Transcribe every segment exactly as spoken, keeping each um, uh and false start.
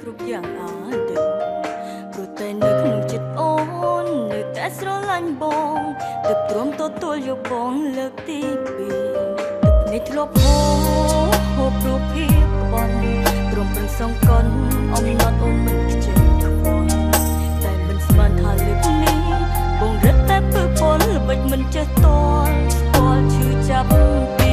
គ្រប់យ៉ាងអាចដឹងព្រោះតែនៅក្នុងចិត្តអូននៅតែស្រឡាញ់បងទឹកទ្រាំទទួលយកបងលើកទីពីរទឹកនេះធ្លាប់ហូរហូរព្រោះភាពបន់ទ្រាំប្រឹងសងកន់អំណត់អូនមិនខ្ជិលខ្វល់តែមិនស្មានថាលើកនេះបងរត់តែពើពលបិចមិនចេះតល់ស្គាល់ឈឺចាប់ពី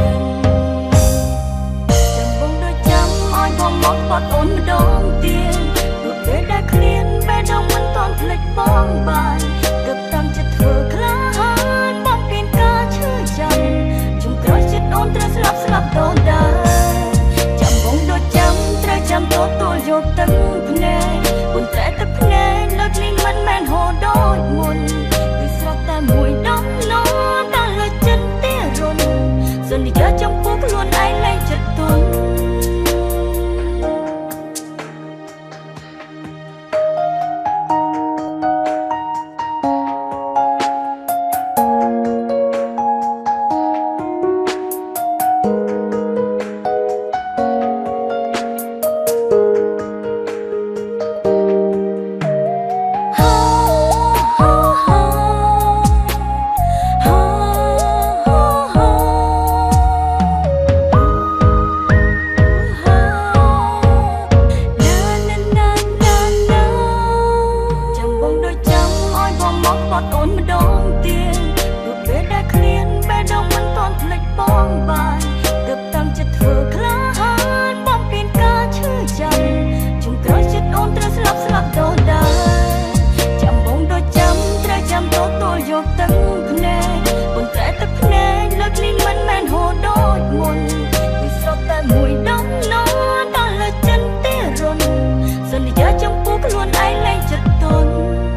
មកបាត់អូនម្ដងទៀតព្រោះពេលដែលឃ្លានពេលដងមិនទាន់ភ្លេចបងបានទើបតាំងចិត្តធ្វើក្លាហានបំពេញការឈឺចាំជុំក្រោយចិត្តអូនត្រូវស្លាប់ស្លាប់ដូនដែរចាំបងដូចចាំត្រូវចាំទទួលយកទឹកភ្នែកប៉ុន្តែទឹកភ្នែកលើកនេះមិនមែនហូរដូចមុនគឺស្រស់តែមួយដងនោដល់លើចិត្តទេរុនសន្យាចំពោះខ្លួនឯងលែងចិត្តទន់អូនម្ដងទៀតព្រោះពេលដែលឃ្លានពេលដងមិនទាន់ភ្លេចបងបានទើបតាំងចិត្តធ្វើក្លាហានបំពេញការឈឺចាំជុំក្រោយចិត្តអូនត្រូវស្លាប់ស្លាប់ដូនដែរចាំបងដូចចាំត្រូវចាំទទួលយកទឹកភ្នែកប៉ុន្តែទឹកភ្នែកលើកនេះមិនមែនហូរដូចមុនគឺស្រស់តែមួយដងនោដល់លើចិត្តទេរុនសន្យាចំពោះខ្លួនឯងលែងចិត្តទន់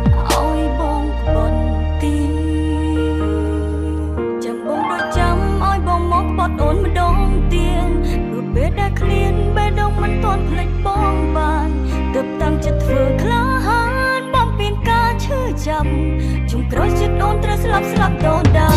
អូនម្ដងទៀតព្រោះពេលដែលឃ្លានពេលដងមិនទាន់ភ្លេចបងបានទើបតាំងចិត្តធ្វើក្លាហានបំពេញការឈឺចាំជុំក្រោយចិត្តអូនត្រូវស្លាប់ស្លាប់ដូនដែរ